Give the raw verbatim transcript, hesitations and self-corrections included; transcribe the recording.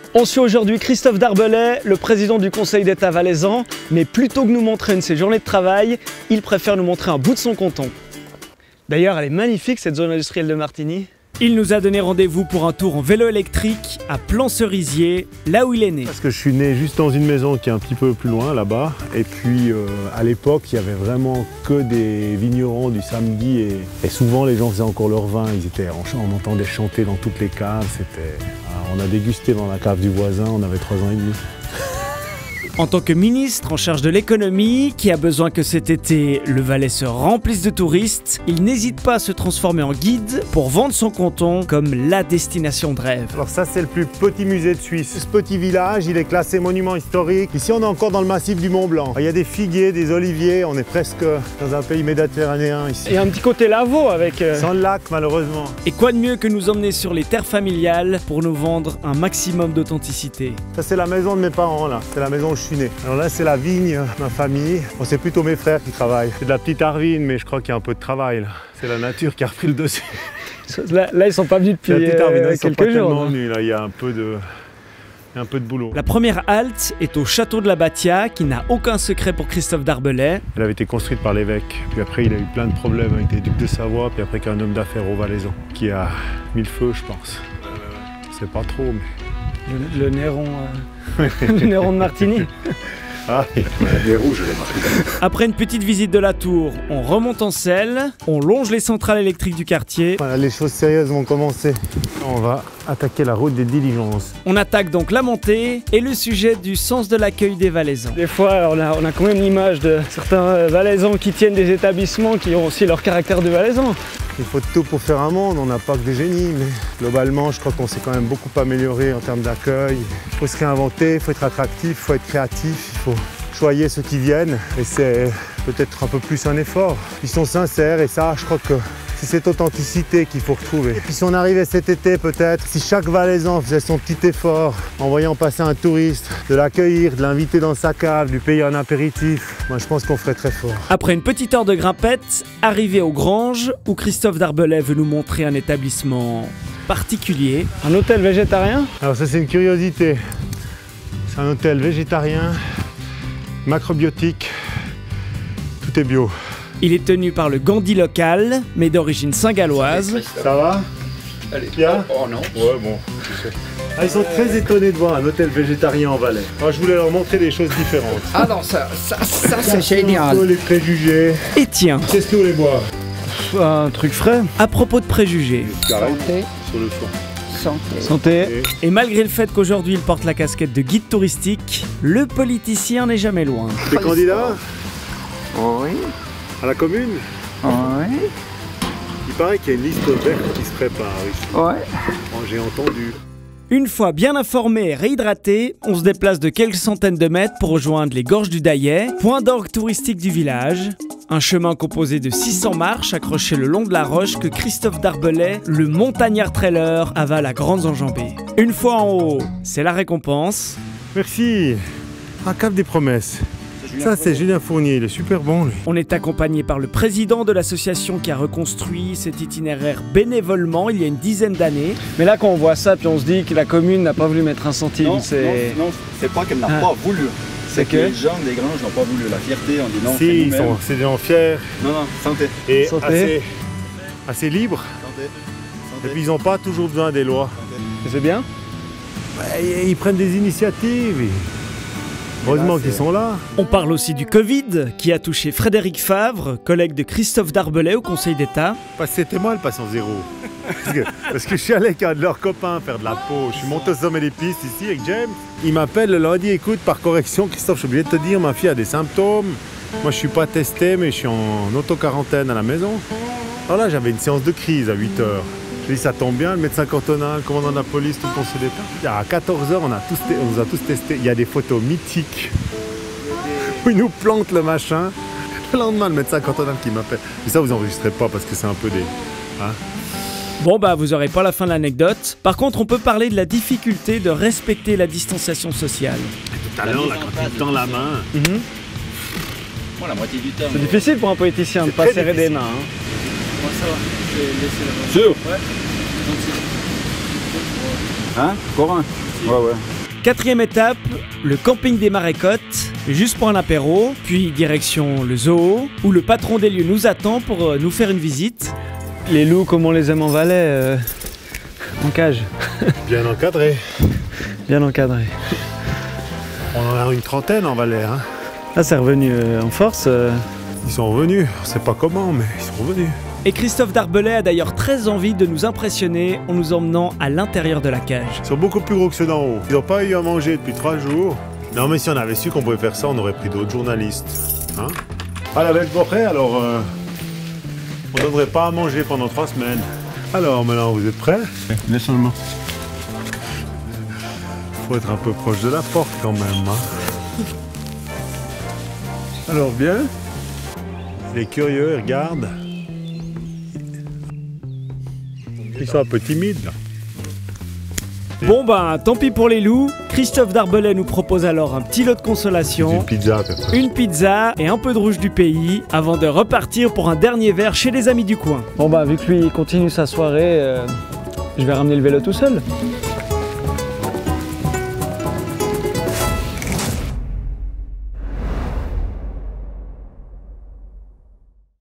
On suit aujourd'hui Christophe Darbelay, le président du Conseil d'État valaisan, mais plutôt que nous montrer une de ses journées de travail, il préfère nous montrer un bout de son canton. D'ailleurs, elle est magnifique cette zone industrielle de Martigny. Il nous a donné rendez-vous pour un tour en vélo électrique à Plan-Cerisier, là où il est né. Parce que je suis né juste dans une maison qui est un petit peu plus loin, là-bas. Et puis, euh, à l'époque, il y avait vraiment que des vignerons du samedi. Et, et souvent, les gens faisaient encore leur vin. Ils étaient, on entendait chanter dans toutes les caves. C'était, on a dégusté dans la cave du voisin, on avait trois ans et demi. En tant que ministre en charge de l'économie, qui a besoin que cet été le Valais se remplisse de touristes, il n'hésite pas à se transformer en guide pour vendre son canton comme la destination de rêve. Alors ça, c'est le plus petit musée de Suisse. Ce petit village, il est classé monument historique. Ici, on est encore dans le massif du Mont Blanc. Il y a des figuiers, des oliviers, on est presque dans un pays méditerranéen ici. Et un petit côté Lavaux avec... Euh... Sans le lac, malheureusement. Et quoi de mieux que nous emmener sur les terres familiales pour nous vendre un maximum d'authenticité. Ça, c'est la maison de mes parents, là. C'est la maison où je suis né. Alors là, c'est la vigne, ma famille. Bon, c'est plutôt mes frères qui travaillent. C'est de la petite arvine, mais je crois qu'il y a un peu de travail, là. C'est la nature qui a repris le dessus. Là, là ils sont pas venus depuis euh, ils quelques sont pas jours. Venus, là. Il y a un peu de... Il y a un peu de boulot. La première halte est au château de la Batia, qui n'a aucun secret pour Christophe Darbelay. Elle avait été construite par l'évêque, puis après il a eu plein de problèmes avec des ducs de Savoie, puis après qu'un homme d'affaires au Valaisan, qui a mis le feu, je pense. C'est pas trop, mais... Le, le Néron, euh... le Néron de Martigny. Ah, les rouges, les marques. Après une petite visite de la tour, on remonte en selle, on longe les centrales électriques du quartier. Voilà, les choses sérieuses vont commencer. On va attaquer la route des diligences. On attaque donc la montée et le sujet du sens de l'accueil des Valaisans. Des fois, on a, on a quand même l'image de certains Valaisans qui tiennent des établissements qui ont aussi leur caractère de Valaisans. Il faut tout pour faire un monde, on n'a pas que des génies, mais globalement, je crois qu'on s'est quand même beaucoup amélioré en termes d'accueil. Il faut se réinventer, il faut être attractif, il faut être créatif, il faut choyer ceux qui viennent. Et c'est peut-être un peu plus un effort. Ils sont sincères et ça, je crois que c'est cette authenticité qu'il faut retrouver. Et puis si on arrivait cet été peut-être, si chaque Valaisan faisait son petit effort en voyant passer un touriste, de l'accueillir, de l'inviter dans sa cave, de lui payer un apéritif, moi je pense qu'on ferait très fort. Après une petite heure de grimpette, arrivé aux Granges, où Christophe Darbelay veut nous montrer un établissement particulier. Un hôtel végétarien? Alors ça c'est une curiosité. C'est un hôtel végétarien, macrobiotique, tout est bio. Il est tenu par le Gandhi local, mais d'origine saint-galloise. Ça va? Allez, bien? Oh, oh non. Ouais, bon. Ah, ils sont très étonnés de voir un hôtel végétarien en Valais. Moi, je voulais leur montrer des choses différentes. Ah non, ça, ça, ça c'est génial. Les préjugés. Et tiens, Qu'est-ce que vous voulez boire? un truc frais. À propos de préjugés. Santé. Sur le fond. Santé. Santé. Et malgré le fait qu'aujourd'hui il porte la casquette de guide touristique, le politicien n'est jamais loin. T'es candidat Oui. à la commune? Oui. Il paraît qu'il y a une liste verte qui se prépare ici. Ouais. Bon, j'ai entendu. Une fois bien informé et réhydraté, on se déplace de quelques centaines de mètres pour rejoindre les gorges du Dayet, point d'orgue touristique du village. Un chemin composé de six cents marches accrochées le long de la roche que Christophe Darbelay, le montagnard trailer, avale à grandes enjambées. Une fois en haut, c'est la récompense. Merci. Ah, Cap des Promesses. Ça, c'est Julien Fournier, il est super bon, lui. On est accompagné par le président de l'association qui a reconstruit cet itinéraire bénévolement il y a une dizaine d'années. Mais là, quand on voit ça, puis on se dit que la commune n'a pas voulu mettre un centime, Non, c'est... non, non, c'est pas qu'elle n'a Ah. pas voulu. C'est C'est que que les gens des Granges n'ont pas voulu. La fierté, on dit non, Si, c'est ils nous-mêmes. sont, c'est des gens fiers Non, non, santé. et Santé. assez, assez libres. Santé. Et Santé. puis, ils n'ont pas toujours besoin des lois. C'est bien. Ouais, ils prennent des initiatives. Heureusement là, qu'ils sont là. On parle aussi du Covid, qui a touché Frédéric Favre, collègue de Christophe Darbelay au Conseil d'État. Bah, c'était moi le patient zéro. Parce que, parce que je suis allé avec un de leurs copains faire de la peau. Je suis monté au sommet des pistes ici avec James. Il m'appelle le lundi, écoute, par correction, Christophe, je suis obligé de te dire, ma fille a des symptômes. Moi, je suis pas testé, mais je suis en auto-quarantaine à la maison. Alors là, j'avais une séance de crise à huit heures. Je dis, ça tombe bien, le médecin cantonal, le commandant de la police, tout le conseil d'État. À quatorze heures, on, a tous on nous a tous testés. Il y a des photos mythiques où il nous plante le machin. Le lendemain, le médecin cantonal qui m'appelle. Mais ça, vous enregistrez pas parce que c'est un peu des... Hein. Bon bah vous aurez pas la fin de l'anecdote. Par contre on peut parler de la difficulté de respecter la distanciation sociale. Tout à l'heure, là, quand il tend la main... Mm-hmm. Moi, la moitié du temps. C'est difficile pour un politicien de C'est pas très serrer des difficile. mains. Hein. Moi, ça va. Je vais laisser la main. Sûr. Ouais. Hein? Corin? Ouais, ouais. Quatrième étape, le camping des Marécottes, juste pour un apéro, puis direction le zoo, où le patron des lieux nous attend pour nous faire une visite. Les loups comme on les aime en Valais, euh, en cage. Bien encadré. Bien encadré. On en a une trentaine en Valais. Hein. Là c'est revenu euh, en force. Euh... Ils sont revenus, on sait pas comment, mais ils sont revenus. Et Christophe Darbelay a d'ailleurs très envie de nous impressionner en nous emmenant à l'intérieur de la cage. Ils sont beaucoup plus gros que ceux d'en haut. Ils n'ont pas eu à manger depuis trois jours. Non mais si on avait su qu'on pouvait faire ça, on aurait pris d'autres journalistes. Hein? Ah la belle prêt, alors euh, on ne donnerait pas à manger pendant trois semaines. Alors maintenant vous êtes prêts? Laisse-moi. Faut être un peu proche de la porte quand même. Hein? Alors bien. Les curieux, ils regardent. Ils sont un peu timides là. Bon ben, tant pis pour les loups. Christophe Darbelay nous propose alors un petit lot de consolation. Une pizza peut-être. Une pizza et un peu de rouge du pays avant de repartir pour un dernier verre chez les amis du coin. Bon bah vu que lui il continue sa soirée, euh, je vais ramener le vélo tout seul.